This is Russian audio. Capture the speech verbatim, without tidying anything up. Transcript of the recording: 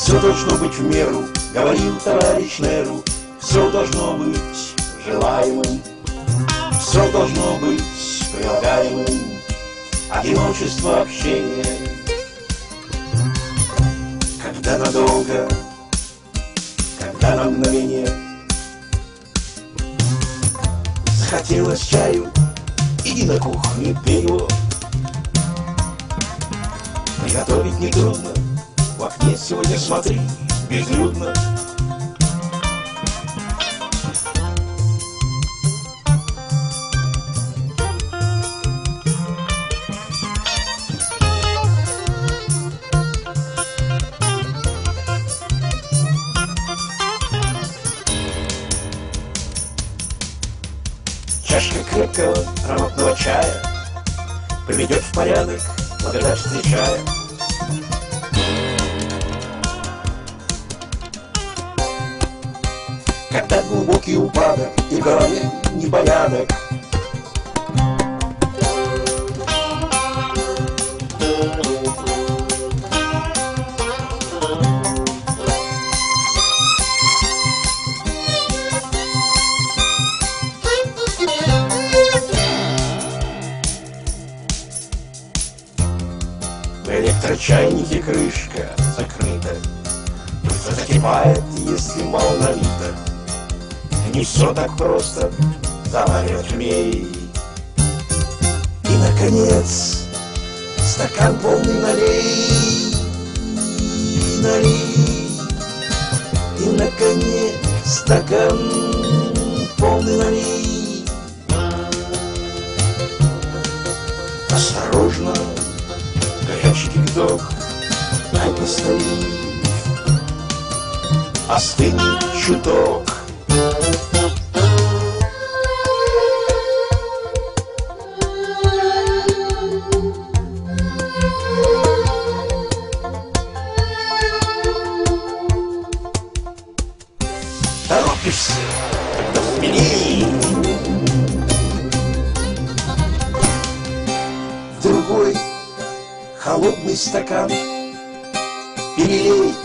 Все должно быть в меру, говорил товарищ Неру. Все должно быть желаемым, все должно быть прилагаемым. Одиночество общения, когда надолго, когда на мгновение захотелось чаю, иди на кухню, пей его. Приготовить нетрудно, в окне сегодня смотри, безлюдно. Чашка крепкого ароматного чая приведет в порядок благодать встречая. Когда глубокий упадок и в голове непорядок, в электрочайнике крышка закрыта, быстро закипает, если мало налито. Не все так просто заваривать умей. И, наконец, стакан полный налей, налей. И, наконец, стакан полный налей. Осторожно, горячий кипяток, дай постоит, остынет чуток. Торопишься, когда смелее. В другой холодный стакан перелей.